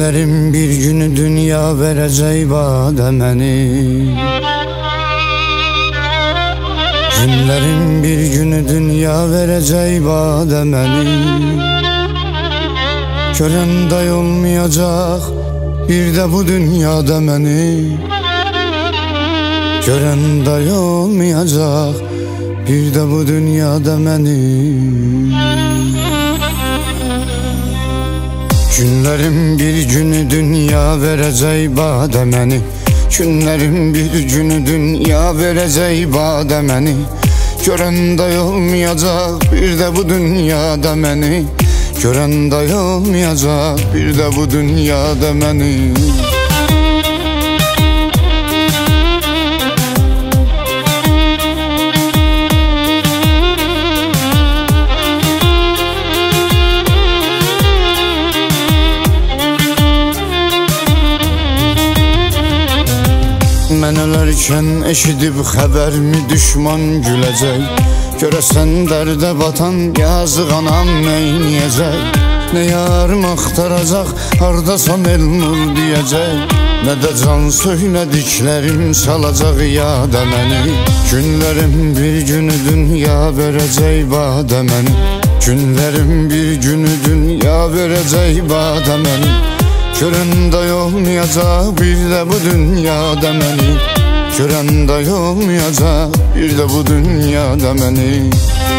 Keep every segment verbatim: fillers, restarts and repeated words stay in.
Günlerin bir günü dünya verecek bana məni. Günlerin bir günü dünya verecek bana məni. Görəndə olmayacak bir de bu dünyada məni. Görəndə olmayacak bir de bu dünyada məni. Günlerin bir günü dünya verecek bana məni. Günlerin bir günü dünya verecek bana məni. Görəndə olmayacak bir de bu dünyada məni. Görəndə olmayacak bir de bu dünyada məni. Mən ölərkən eşidib xəbərmi düşman güləcək. Görəsən dərdə batan yazıq anam neyniyəcək. Nə yarım axtaracaq, hardasan Elnur deyəcək. Nə də can söylədiklərim salacaq yada məni. Günlərin bir günü dünya verəcək bana məni. Günlərin bir günü dünya verəcək bana məni. Görəndə olmayacak bir de bu dünyada məni. Görəndə olmayacak bir de bu dünyada məni.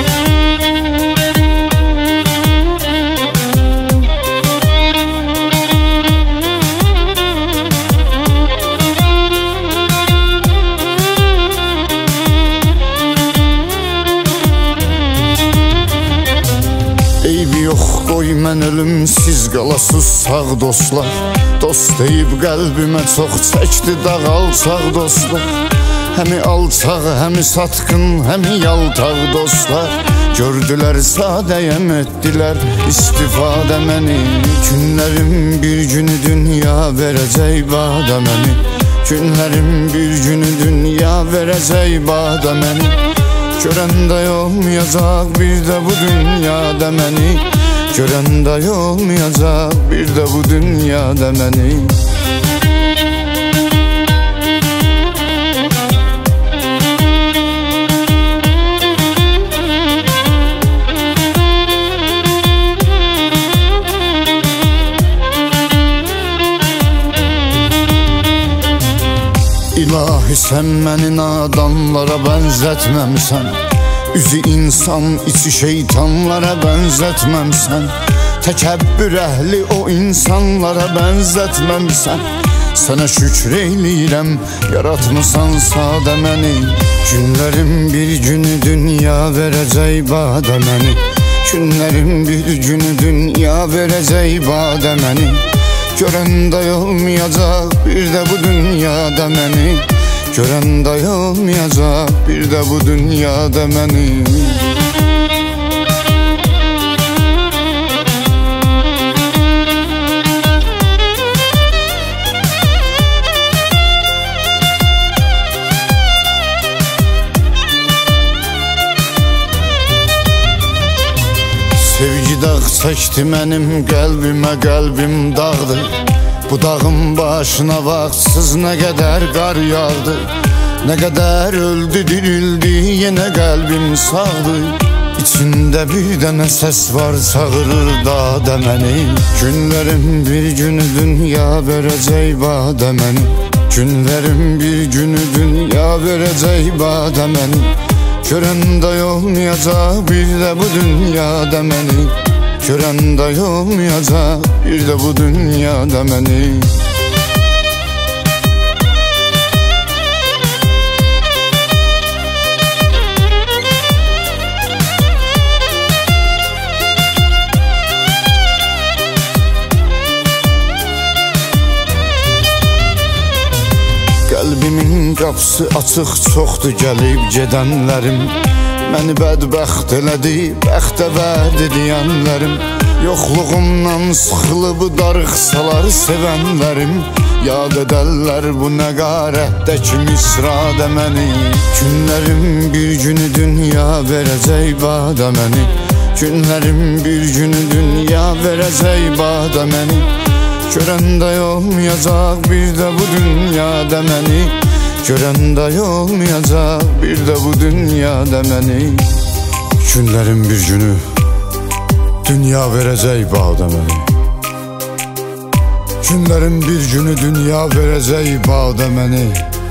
Eybi yox qoy mən ölüm, siz qalasız sağ dostlar. Dost deyib qəlbimə çox çəkdi dağ alçaq dostlar. Həmi alçaq, həmi satqın, həmi yaltaq dostlar. Gördülər sadəyəm etdilər istifadə məni. Günlərin bir günü dünya verəcək bana məni. Günlərin bir günü dünya verəcək bana məni. Görəndə olmayacak bir de bu dünyada məni. Görəndə olmayacak bir de bu dünyada məni. İlahi sen məni nadanlara bənzətməmsən. Üzü insan, içi şeytanlara bənzətməmsən. Təkəbbür əhli o insanlara bənzətməmsən. Sənə şükür eyləyirəm, yaratmısan sadə məni. Günlərin bir günü dünya verəcək bana məni. Günlərin bir günü dünya verəcək bana məni. Görəndə olmayacak bir de bu dünyada məni. Görəndə olmayacak bir de bu dünyada məni. Sevgi dağ çəkdi mənim qəlbimə, qəlbim dağdır. Bu dağın başına vaxtsız nə qədər qar yağdı. Nə qədər öldü, dirildi, yenə qəlbim sağdır. İçində bir dənə səs var, çağırır da məni. Günlərin bir günü dünya verəcək bana məni. Günlərin bir günü dünya verəcək bana məni. Görəndə olmayacak bir de bu dünyada məni. Görəndə olmayacak bir de bu dünyada məni. Qəlbimin qapısı açıq, çoxdur gəlib gedənlərim. Məni bədbəxt elədi, bəxtə vəd ediyənlərim. Yoxluğumdan sıxılıb darıxsalar sevənlərim. Yad edərlər bu nəqarətdəki misradə məni. Günlərim bir günü dünya verəcək bana məni. Günlərim bir günü dünya verəcək bana məni. Görəndə olmayacaq bir də bu dünyada məni, görəndə olmayacaq bir də bu dünyada məni. Günlərin bir günü dünya verəcək bağda məni, günlərin bir günü dünya verəcək bağda məni,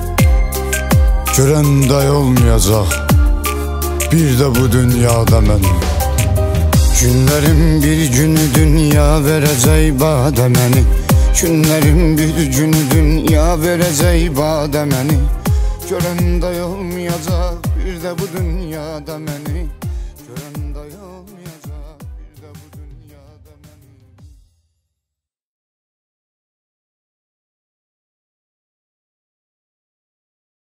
görəndə olmayacaq bir də bu dünyada məni. Günlərin bir günü dünya verəcək bağda məni, günlərin bir günü dünya verəcək bağda məni, görəndə olmayacaq bir də bu dünyada məni.